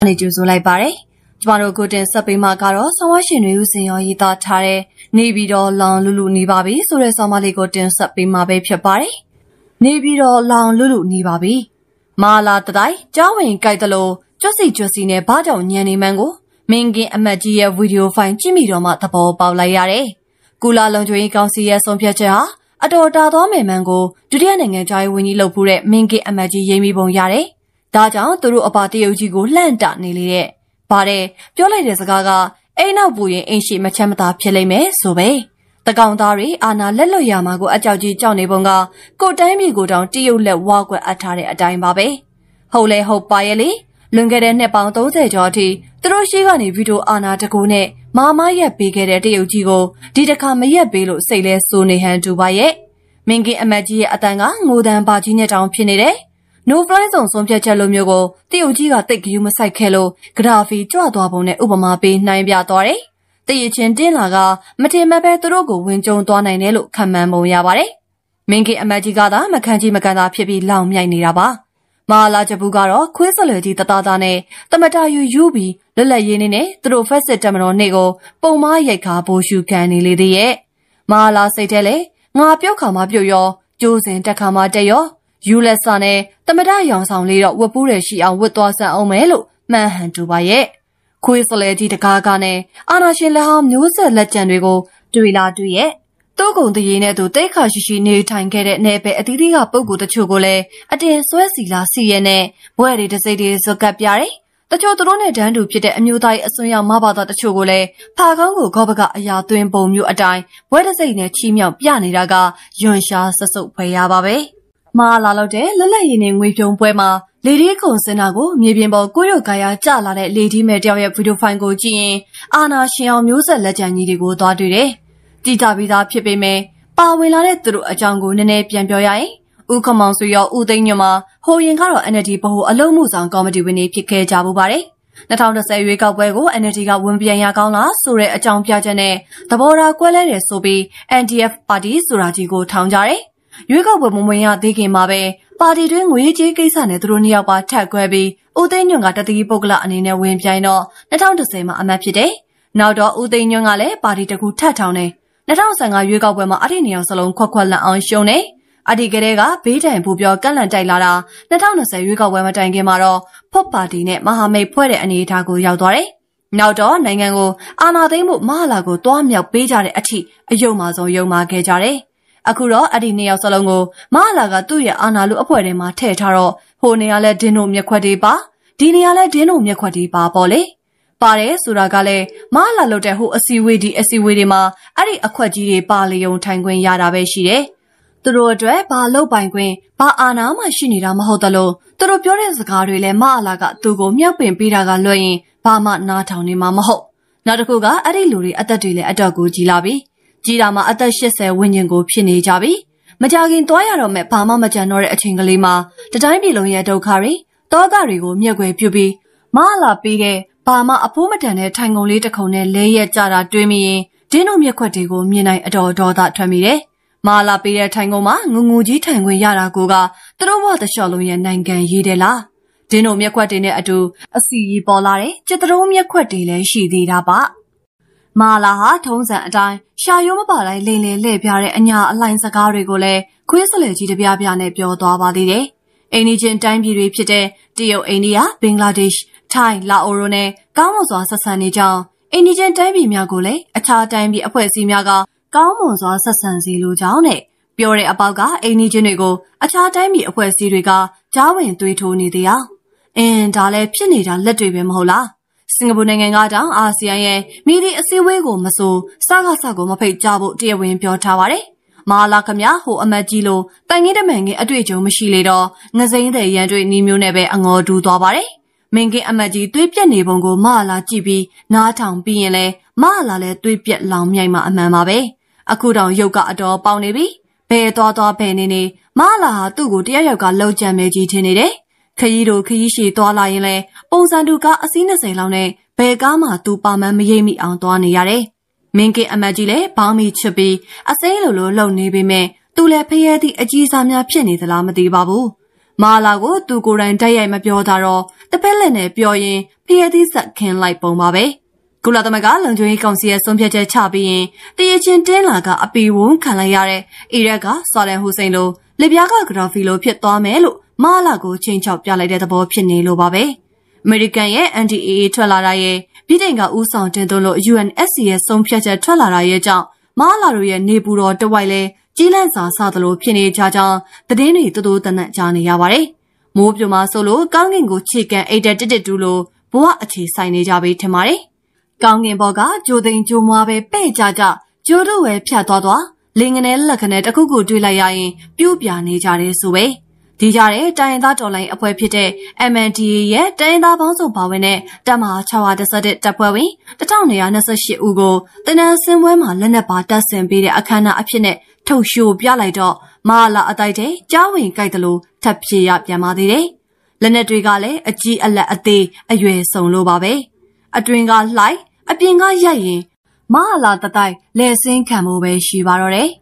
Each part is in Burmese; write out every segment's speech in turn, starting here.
နေကြိုဆိုလိုက်ပါတယ်။ကျမတို့ကိုတင်ဆက်ပေးမှာကတော့ဆောင်းဝါရှင်တွေဦးစင်ရောရေးသားထားတဲ့နေပြီးတော့လောင်လူလူနေပါပြီဆိုတဲ့ဆောင်းပါးလေးကိုတင်ဆက်ပေးမှာပဲဖြစ်ပါတယ်။နေပြီးတော့လောင်လူလူနေပါပြီ။မာလာတတိုင်းကြားဝင်ကြိုက်တယ်လို့ကြွစီနဲ့ဘာကြောင့်ညံနေမှန်းကိုမင်းကင်းအမတ်ကြီးရဲ့ဗီဒီယိုဖိုင်ကြည့်မိတော့မှသဘောပေါက်လိုက်ရတယ်။ကူလာလုံကျွေးကောင်စီရဲ့ဆုံးဖြတ်ချက်ဟာအတော်တာသောမယ်မှန်ကိုဒုတိယနိုင်ငံသားရေးဝန်ကြီးလုပ်ဖို့တဲ့မင်းကင်းအမတ်ကြီးရေးမိပုံရတယ်။ဒါကြောင့်သူတို့အပါတရုတ်ကြီးကိုလှန့်တနေလေတဲ့။ပါတယ်ပြောလိုက်တဲ့စကားကအိမ်နောက်ပူရင်အိမ်ရှိမချမ်းမသာဖြစ်လိမ့်မယ်ဆိုပဲ။တကောင်သားတွေအာနာလက်လွတ်ရမှာကိုအကြောက်ကြီးကြောက်နေပုံကကိုတိုင်းပြည်ကိုတောင်တရုတ်လက်ဝါကွက်အပ်ထားတဲ့အတိုင်းပါပဲ။ဟုတ်လဲဟုတ်ပါရဲ့လေလွန်ခဲ့တဲ့နှစ်ပေါင်း30ကျော်အထိသူတို့ရှိကနေဗီဒီယိုအာနာတကူနဲ့မာမရက်ပေးခဲ့တဲ့တရုတ်ကြီးကိုဒီတစ်ခါမရက်ပေးလို့စိတ်လဲစိုးနေဟန်တူပါရဲ့။မင်းကင်းအမတ်ကြီးရဲ့အတန်ကငိုတန်ပါကြီးနဲ့တောင်ဖြစ်နေတယ်။ No fly ဆုံးဖြတ်ချက်လိုမျိုးကိုတရုတ်ကြီးကတိတ်ကြူးမဆိုင်ခဲ့လို့ဂရာဖီကြွသွားပုံနဲ့ဥပမာပေးနှိုင်းပြသွားတယ်။တရချင်းတင်းလာကမထင်မှတ်ပဲသူတို့ကိုဝင်ကြုံသွားနိုင်တယ်လို့ခံမှန်းပုံရပါတယ်။မင်းကင်းအမတ်ကြီးကသာမခန့်ကြီးမကန်သာဖြစ်ပြီးလောင်မြိုက်နေတာပါ။မာလာဂျပူကတော့ခွေးစလွယ်ကြီးတသားသားနဲ့တမတာယူပြီးလွတ်လပ်ရေးနေနဲ့သူတို့ဖက်စစ်တမတော်နေ့ကိုပုံမားရိုက်ခါပိုးရှုခံနေလေသေးရဲ့။မာလာစိတ်ထဲလေငါပြုတ်ခါမှပြုတ်ရောကျိုးစင်တက်ခါမှတက်ရောယူလက်စာနဲ့တမဒရောင်ဆောင်လေးတော့ဝတ်ပူးရရှိအောင်ဝတ်သွားစမ်းအောင်မယ်လို့မှန်ဟန်တူပါရဲ့ခွေးစလဲကြီးတကားကနဲ့အာနာရှင်လက်ဟောင်းမျိုးဆက်လက်ကျန်တွေကိုတွေ့လာတွေ့ရဲ့တိုးကုံတရေနဲ့သူတိတ်ခါရှိနေထိုင်ခဲ့တဲ့နယ်ပယ်အသီးသီးကပုံကိုတချို့ကိုလည်းအတင်ဆွဲစီလာစီရဲနဲ့ဘွဲတွေတစိမ့်တွေဇက်ကပ်ပြတယ်တချို့သူတို့နဲ့တန်းတူဖြစ်တဲ့အမျိုးသားရေးအစွန်းရောက်မဘာသာတချို့ကိုလည်းဖာကောင်းကိုခေါပကအရာသွင်းပုံမျိုးအတိုင်းဘွဲတစိမ့်နဲ့ချီးမြှောက်ပြနေတာကယွန်ရှားဆဆုပ်ဖွယ်ရပါပဲမာလာလို့တဲ့လွတ်လပ်ရေးနဲ့ငွေပြုံပွဲမှာလေဒီခုံစင်တာကိုမြေပြင်ပေါ်ကိုရုတ်ကာယာကျလာတဲ့လေဒီမဲတယောက်ရဲ့ဗီဒီယိုဖိုင်ကိုကြည့်ရင်အာနာရှင်အောင်မျိုးဆက်လက်ကျန်ကြီးတွေကိုသွားတွေ့တယ်။ကြည်ကြပြီးသားဖြစ်ပေမဲ့ပါဝင်လာတဲ့သူတို့အကြောင်းကိုနည်းနည်းပြန်ပြောရရင်ဦးခမောင်ဆွေရောဦးသိန်းညွန့်မှာဟိုရင်ကတော့ NLD ဗဟိုအလုံးမှုဆောင်ကော်မတီဝင်တွေဖြစ်ခဲ့ကြဘူးပါတယ်။2010ရွေးကောက်ပွဲကို NLD ကဝင်ပြန်ရကောင်းလားဆိုတဲ့အကြောင်းပြချက်နဲ့သဘောထားကွဲလဲတယ်ဆိုပြီး NDF ပါတီဆိုတာကြီးကိုထောင်ကြတယ်။ရွေးကောက်ပွဲမဝင်ရသေးခင်မှာပဲပါတီတွင်းငွေကြေးကိစ္စနဲ့သူတို့နှစ်ယောက်ပါထပ်ခွဲပြီးဦးသိန်းညွန့်ကတတိပုဂ္ဂလအနေနဲ့ဝင်ပြိုင်တော့2010မှာအမတ်ဖြစ်တယ်။နောက်တော့ဦးသိန်းညွန့်ကလည်းပါတီတစ်ခုထပ်ထောင်တယ်။2015ရွေးကောက်ပွဲမှာအဲ့ဒီနေရာစလုံးခွက်လန့်အောင်ရှုံးတယ်။အဲ့ဒီကလေးကဘေးတိုင်ပူပြောကန့်လန့်တိုက်လာတာ2020ရွေးကောက်ပွဲမတိုင်ခင်မှာတော့ဖွတ်ပါတီနဲ့မဟာမိတ်ဖွဲ့တဲ့အနေအထားကိုရောက်သွားတယ်။နောက်တော့နိုင်ငံကိုအာဏာသိမ်းဖို့မဟာလာကိုတွားမြောက်ပေးကြတဲ့အထိအယုံမှဆုံးယုံမှခဲ့ကြတယ်။အခုတော့အဲ့ဒီနှစ်ယောက်စလုံးကိုမဟာလာကသူ့ရဲ့အာဏာလူအဖွဲ့ထဲမှာထည့်ထားတော့ဟိုနေရာလဲဒင်းတို့မျက်ခွက်တွေပါဒီနေရာလဲဒင်းတို့မျက်ခွက်တွေပါပေါ့လေပါတယ်ဆိုတာကလည်းမဟာလာလုပ်တဲ့ဟိုအစီဝေးဒီအစီဝေးတွေမှာအဲ့ဒီအခွက်ကြီးတွေပါလေုံထိုင်ခွင့်ရတာပဲရှိတယ်သူတို့အတွက်ဘာလုပ်ပိုင်ခွင့်ဘာအာဏာမှရှိနေတာမဟုတ်သလိုသူတို့ပြောတဲ့စကားတွေလည်းမဟာလာကသူ့ကိုမြောက်ပင်ပေးတာကလွှဲရင်ဘာမှနားထောင်နေမှာမဟုတ်နောက်တစ်ခုကအဲ့ဒီလူတွေအသက်တွေလည်းအတော့ကိုကြီးလာပြီကြီးတာမှအသက်80ဝန်းကျင်ကိုဖြစ်နေကြပြီမကြခင်သွားရတော့မဲ့ဘာမှမကြံတော့တဲ့အချိန်ကလေးမှာတတိုင်းပြည်လုံးရဲ့ဒုက္ခတွေတောကတွေကိုမျက်ွယ်ပြုပြီးမဟာလာပေးတဲ့ဘာမှအဖိုးမတန်တဲ့ထိုင်ကုန်လေးတစ်ခုံနဲ့လဲရက်ကြတာတွေးမိရင်ဒင်းတို့မျက်ခွက်တွေကိုမြင်နိုင်အတော်ဒေါသထွက်မိတယ်မဟာလာပေးတဲ့ထိုင်ကုန်မှာငူကြီးထိုင်ခွင့်ရတာကိုကသူတို့ဘဝတစ်လျှောက်လုံးရဲ့နိုင်ငံရေးတယ်လားဒင်းတို့မျက်ခွက်တွေနဲ့အတူအစီရီပေါ်လာတဲ့စစ်တရုံးမျက်ခွက်တွေလည်းရှိသေးတာပါမာလာဟာထုံးစံအတိုင်းရှာရိုးမပါတိုင်းလိန်လေလှည့်ပြတဲ့အညာအလှိုင်းစကားတွေကိုလည်းခွေးစလေကြီးတပြားပြားနဲ့ပြောသွားပါသေးတယ်။အိန္ဒိချင်းတိုင်းပြည်တွေဖြစ်တဲ့တရုတ်အိန္ဒိယဘင်္ဂလားဒေ့ရှ်ထိုင်းလာအိုရိုနဲ့ကောင်းမွန်စွာဆက်ဆံနေကြောင်းအိန္ဒိချင်းတိုင်းပြည်များကိုလည်းအခြားတိုင်းပြည်အဖွဲ့အစည်းများကကောင်းမွန်စွာဆက်ဆံစီလိုကြောင်းနဲ့ပြောတဲ့အပေါက်ကအိန္ဒိချင်းတွေကိုအခြားတိုင်းပြည်အဖွဲ့အစည်းတွေကကြားဝင်သွေးထိုးနေသေးအောင်ဒါလည်းဖြစ်နေတာလက်တွေပဲမဟုတ်လားစင်ကာပူနိုင်ငံကတောင်အာဆီယံရဲ့မီဒီအစည်းအဝေးကိုမဆိုစကားကိုမဖိတ်ကြဖို့တရားဝင်ပြောထားပါတယ်။မာလာခမဟိုအမတ်ကြီးလိုတိုင်ငင်းတမန်ငင်းအတွေ့အကြုံမရှိလေတော့ငစိမ့်တဲ့ရန်တွေ့နီးမျိုးနဲ့ပဲအငေါ်တူသွားပါတယ်။မင်းကင်းအမတ်ကြီးသွေးပြက်နေပုံကိုမာလာကြည့်ပြီးနားထောင်ပြီးရင်လဲမာလာလည်းသွေးပြက်လောင်မြိုက်မှအမှန်ပါပဲ။အခုတောင်ရုပ်ကအတော်ပေါင်နေပြီ။ဘယ်သွားဘယ်နေမာလာဟာသူ့ကိုတယောက်ကလှုပ်ကြံမဲကြီးထင်နေတယ်။ခရီးတို့ခရီးရှည်သွားလာရင်လဲပုံစံတူကအစီး20လောက်နဲ့ဘယ်ကားမှသူပါမန်းမရိပ်မိအောင်သွားနေရတယ်။မင်းကင်းအမတ်ကြီးလည်းဘောင်းမီချစ်ပြီးအစိမ်းလိုလှုပ်နေပေမဲ့သူလည်းဖျဲသည့်အကြီးစားများဖြစ်နေသလားမသိပါဘူးမာလာကိုသူကိုယ်တိုင်တိုက်ရိုက်မပြောတာတော့တစ်ဖက်လက်နဲ့ပြောရင်ဖျက်သီးဆက်ခင်းလိုက်ပုံပါပဲကုလသမဂ္ဂလုံခြုံရေးကောင်စီရဲ့ဆုံးဖြတ်ချက်ချပြီးရင်တရချင်းတင်းလာကအပီဝန်းခံလိုက်ရတဲ့အီရက်ကဆာဒန်ဟူစိန်လိုလက်ပြားကဂရာဖီလိုဖြစ်သွားမယ်လို့မာလာကိုချိန်ချောက်ပြလိုက်တဲ့သဘောဖြစ်နေလို့ပါပဲအမေရိကန်ရဲ့ NDAA ထွက်လာတာရဲ့ပြည်တိုင်ကဦးဆောင်တင်သွင်းလို့ UNSC ရဲ့ဆုံးဖြတ်ချက်ထွက်လာတာရဲ့ကြောင့်မာလာတို့ရဲ့နေပူတော်တဝိုက်လဲကြီးလန့်စာစသလိုဖြစ်နေကြကြောင်းသတင်းတွေတိုးတနက်ကြားနေရပါတယ်မိုးပြိုမှာဆိုလို့ကောင်းကင်ကိုခြေကန်အိတ်တက်တစ်တူလို့ဘဝအခြေဆိုင်နေကြပြီထင်ပါတယ်ကောင်းကင်ဘော်ကဂျိုသိန်ဂျိုမွားပဲပဲ့ကြကျိုးတို့ဝဲဖြတ်သွားလင်ငနဲ့လက်ခနဲ့တခုခုတွေးလိုက်ရရင်ပြူးပြနေကြတယ်ဆိုပဲဒီကြတဲ့တိုင်းသားတော်လိုင်းအဖွဲ့ဖြစ်တဲ့ MNDAA ရဲ့တိုင်းသားပေါင်းစုံပါဝင်တဲ့တပ်မဟာ611တပ်ဖွဲ့ဝင်1228ဦးကိုတနင်္စင်ပွဲမှာလက်နက်ပါတပ်ဆင်ပေးတဲ့အခမ်းအနားအဖြစ်နဲ့ထုတ်ရှိုးပြလိုက်တော့မာလာအတိုက်တဲ့ကြားဝင်ကြိုက်တယ်လို့ထပ်ဖြေရပြန်ပါသေးတယ်လက်နက်တွေကလည်းအကြီးအလက်အသေးအရွယ်စုံလို့ပါပဲအတွင်ကလှိုက်အပြင်ကရိုက်ရင်မာလာတတိုက်လဲစင်းခံမှုပဲရှိပါတော့တယ်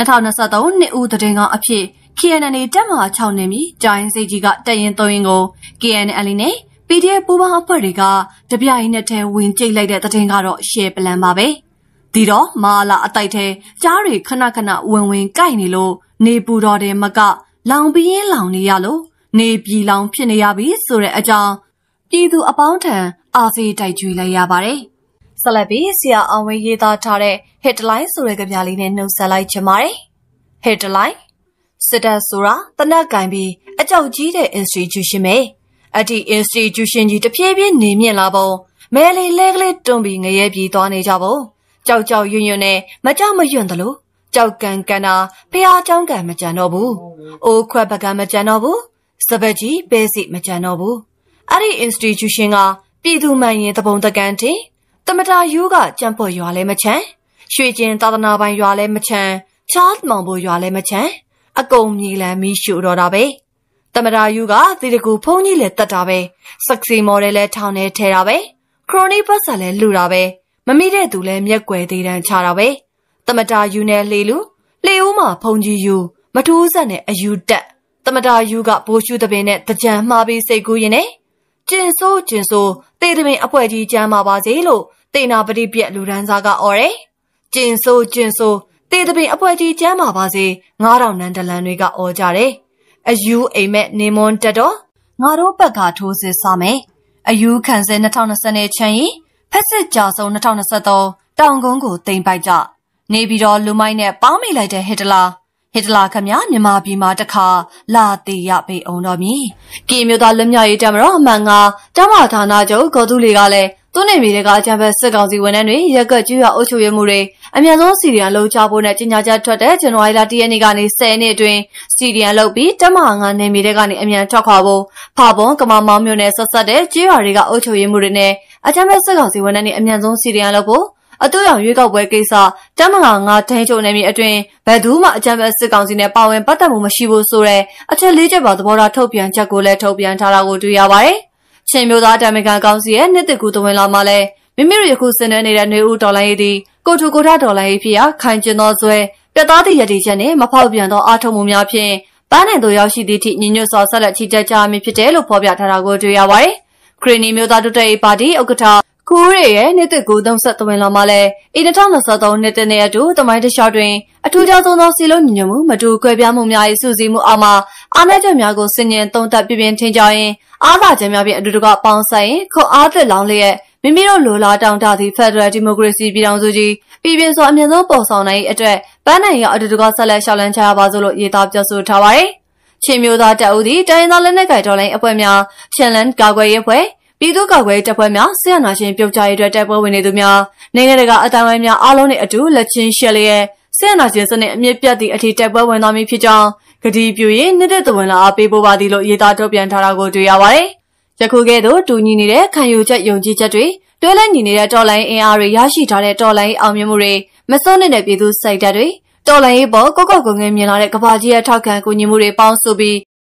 2023နှစ်ဦးတည်ငောင်းအဖြစ် KNL တပ်မဟာ6နေပြီဂျိုင်းစိတ်ကြီးကတက်ရင်3ရင်ကို KNL နဲ့ PDF ပူးပေါင်းအဖွဲ့တွေကတပြိုင်နက်တည်းဝင်ကျိတ်လိုက်တဲ့တဲ့င်ကတော့ရှယ်ပလန်ပါပဲဒီတော့မာလာအတိုက်ထဲကြားတွေခဏဝင်ကြိုက်နေလို့နေပူတော်တယ်မကလောင်ပြင်းလောင်နေရလို့နေပြည်လောင်ဖြစ်နေရပြီဆိုတဲ့အကြောင်းပြည်သူအပေါင်းထံအားစီတိုက်ကြွေးလိုက်ရပါတယ်ဆက်လက်ပြီးဆရာအောင်ဝင်းရေးသားထားတဲ့ headline ဆိုတဲ့ကြပြလေးနဲ့နှုတ်ဆက်လိုက်ချင်ပါတယ် headline စစ်တပ်ဆိုတာတနက်ကင်ပြီးအကြောက်ကြီးတဲ့ institution ပဲအဲ့ဒီ institution ကြီးတဖြည်းဖြည်းနေမြင့်လာပုံမဲလေးလဲကလေးတွန်းပြီးငရဲပြေးသွားနေကြပုံကြောက်ရွံ့နဲ့မကြောက်မရွံ့တယ်လို့ကြောက်ကန်တာဖះเจ้าကန်မကြံတော့ဘူးအိုးခွက်ပကံမကြံတော့ဘူးစပက်ကြီးပဲစီမကြံတော့ဘူးအဲ့ဒီ institution ကပြည်သူမှန်ရင်တပုံတကန်တင်တမတာယူကကြံ့ပွက်ရွာလဲမချမ်းရွှေကျင်သာသနာပိုင်ရွာလဲမချမ်းချားမောင်ဘိုရွာလဲမချမ်းအကုန်မြေလန်မီးရှို့တော့တာပဲတမတာယူကဒီတကူဖုံးကြီးလဲတက်တာပဲဆက်စီမော်ဒယ်လဲထောင်းနေထဲတာပဲခရိုနီပတ်ဆက်လဲလူတာပဲမမိတဲ့သူလဲမျက်ွယ်သေးတန်းချတာပဲတမတာယူနဲ့လှေဦးမှာဖုံကြီးယူမထူးဆက်နဲ့အယူတက်တမတာယူကဘိုးရှုတပင်နဲ့တကြံမှားပြီးစိတ်ကူးရင်နဲ့ကျင်ဆိုးတေတပင်အပွဲကြီးကျမ်းပါပါစေလို့တေနာပတိပြက်လူရန်စားကအော်တယ်ကျင်ဆိုးတေတပင်အပွဲကြီးကျမ်းပါပါစေ9000နန်းတလန်တွေကအော်ကြတယ်အယူအိမ်မက်နေမွန်တက်တော့ငါတို့ဘက်ကထိုးစစ်စားမယ်အယူခံစဲ2020နဲ့ချမ်းရင်ဖက်စစ်ကြာဆုံး2023တောင်ကုန်းကိုတင်ပိုက်ကြနေပြီးတော့လူမိုင်းနဲ့ပေါင်းမိလိုက်တဲ့ဟစ်တလာခမမြန်မာပြည်မှာတခါလာသေးရပေအောင်တော်မြည်ကီမျိုးသားလက်မြရေးတမတော်အမှန်ကတမဌာနချုပ်ဂေါ်သူတွေကလည်းသူ့နေပြည်တော်ကအကြံဖက်စစ်ကောင်စီဝန်ထမ်းတွေရက်ကကျွရအုပ်ချုပ်ရေးမှုတွေအမြန်ဆုံးစီရီယံလုပ်ချဖို့နဲ့ကြီးညာချက်ထွက်တဲ့ဇန်နဝါရီလ10ရက်နေ့ကနေ10ရက်နေ့အတွင်းစီရီယံလုပ်ပြီးတမငါနေပြည်တော်ကနေအမြန်ထွက်ခွာဖို့ဖာပွန်ကမမောင်းမျိုးနဲ့ဆက်ဆက်တဲ့ကျွရတွေကအုပ်ချုပ်ရေးမှုတွေနဲ့အကြံဖက်စစ်ကောင်စီဝန်ထမ်းတွေအမြန်ဆုံးစီရီယံလုပ်ဖို့အတူရောင်ရွေးကောက်ပွဲကိစ္စတမငါငါထိန်းချုပ်နေပြီအတွင်းဘယ်သူမှအကြံဖက်စစ်ကောင်စီနဲ့ပါဝင်ပတ်သက်မှုမရှိဘူးဆိုတဲ့အချက်၄ချက်ပါသဘောထားထုတ်ပြန်ချက်ကိုလည်းထုတ်ပြန်ထားတာကိုတွေ့ရပါတယ်။ချင်းမျိုးသားတာမကန်ကောင်စီရဲ့နှစ်သက်ကူတဝင်လာမှလည်းမိမိတို့ယခုဆင်နွှဲနေတဲ့နေဦးဒေါ်လာရေးသည်ကိုထူကိုထဒေါ်လာရေးဖြစ်ရာခိုင်ကျင်သောဇွဲပြတ်သားသည့်ရည်တည်ချက်နဲ့မဖောက်ပြန်သောအားထုတ်မှုများဖြင့်ပန်းနိုင်သို့ရောက်ရှိသည့်ထိညီညွတ်စွာဆက်လက်ချီတက်ကြမည်ဖြစ်တယ်လို့ဖော်ပြထားတာကိုတွေ့ရပါတယ်။ခရီနီမျိုးသားတိုးတက်ရေးပါတီဥက္ကဋ္ဌကူရဲရဲ့နှစ်သက်ကူ33ဝင်လာမှလည်း2023နှစ်သက်နဲ့အတူတမိုင်းတလျှောက်တွင်အထူးခြားဆုံးသောစီလုံးညီညွတ်မှုမတူကွဲပြားမှုများ၏စုစည်းမှုအောက်မှာအားနည်းချက်များကိုဆင်ញင်သုံးသပ်ပြင်းထင်ကြရင်အားသာချက်များဖြင့်အတူတကွပေါင်းဆိုင်ခွန်အားသစ်လောင်းလျက်မိမိတို့လိုလားတောင်းတသည့် Federal Democracy ပြည်ထောင်စုကြီးပြည်ပြင်းစွာအမြင့်ဆုံးပေါ်ဆောင်နိုင်၏အတွက်ပန်းနိုင်ရအတူတကွဆက်လက်ရှောက်လန်းချရပါစို့လို့ရေးသားပြောဆိုထားပါတယ်။ချင်းမျိုးသားတပ်ဦးသည်တိုင်းသားလက်နက်ကိုင်တော်လှန်ရေးအဖွဲ့များချင်းလန်ကာကွယ်ရေးအဖွဲ့ပြည်သူ့ကာကွယ်တပ်ဖွဲ့များဆရာနာရှင်ပြုတ်ကြရေးအတွက်တိုက်ပွဲဝင်နေသူများနိုင်ငံတကာအတိုင်းအဝိုင်းများအားလုံးနဲ့အတူလက်ချင်းရှက်လျက်ဆရာနာရှင်စနစ်အမြင့်ပြတ်သည့်အထိတိုက်ပွဲဝင်သွားမည်ဖြစ်ကြောင်းကတိပြုရင်းနှစ်သက်သဝင်လာအားပေးပို့ပါသည်လို့ရေးသားထုတ်ပြန်ထားတာကိုတွေ့ရပါတယ်။ယခုကဲ့သို့တူညီနေတဲ့ခံယူချက်ယုံကြည်ချက်တွေတွဲလည်ညီနေတဲ့တော်လိုင်းအင်အားတွေရရှိထားတဲ့တော်လိုင်းအောင်မြင်မှုတွေမစွန့်တဲ့ပြည်သူစိတ်ဓာတ်တွေတော်လိုင်းရေးပေါ်ကောက်ကောက်ကွယ်ငယ်မြင်လာတဲ့ကဘာကြီးရဲ့ထောက်ခံကူညီမှုတွေပေါင်းစုပြီး